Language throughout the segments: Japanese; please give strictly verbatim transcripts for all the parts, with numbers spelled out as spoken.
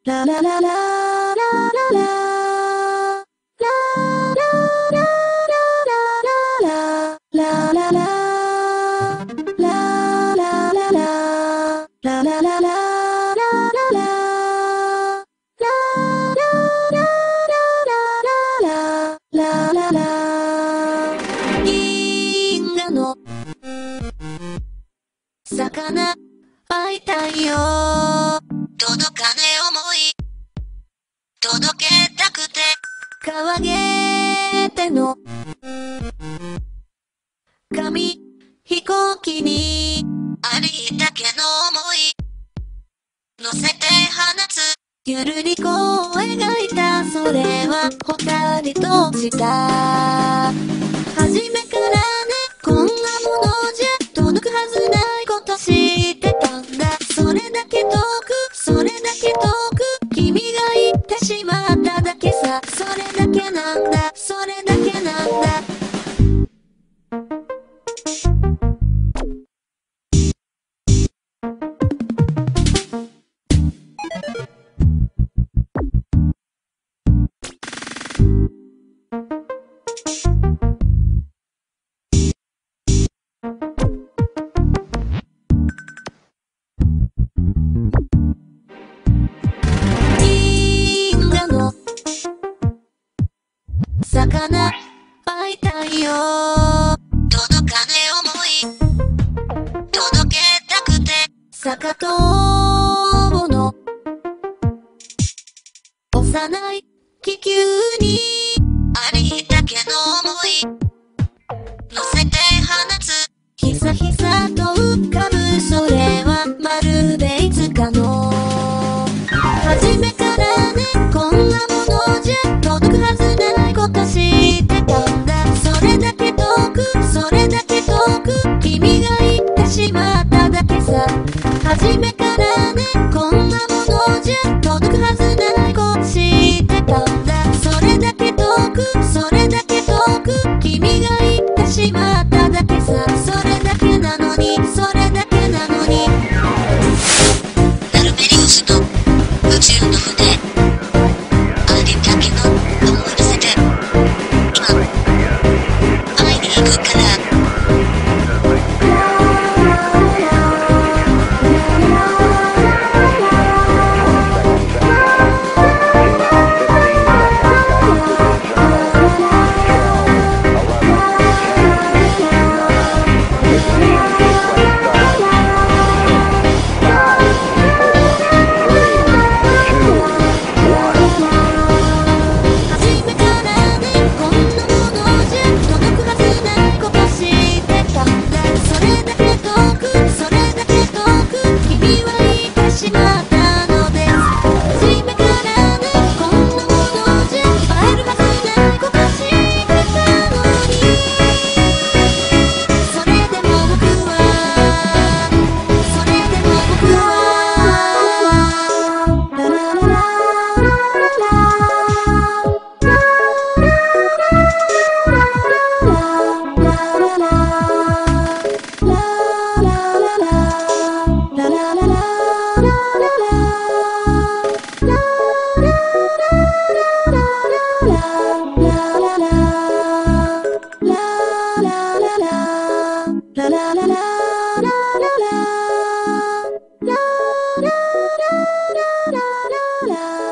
ララララララララ銀河の魚会いたいよ。届かねえ想い届けたくて川げての紙飛行機にありだけの想い乗せて放つゆるりこを描いた。それは二人とした初めからね、こんなものじゃ届くはずないこと知ってたんだ。それだけ遠くそれだけ遠く君が言ってしまっただけさ。それだけなんだそれだけなんだ。銀河の魚会いたいよ。届かねえ想い届けたくて坂戸の幼い気球にありだけの想い乗せて放つひさひさと浮かぶ。それはまるでいつかの初めからね、こんなものじゃ届くはずないこと知ってたんだ。それだけ遠くそれだけ遠く君が言ってしまっただけさ。初めからね、こんなものじゃ届くはずないこと知ってたんだ。それだけ遠くそれだけ遠く君が言ってしまっただけさ。それだけなのにそれだけなのにダルベリウスの宇宙の船ありだけの思い乗せて今会いに行く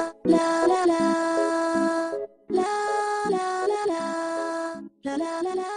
から。La la la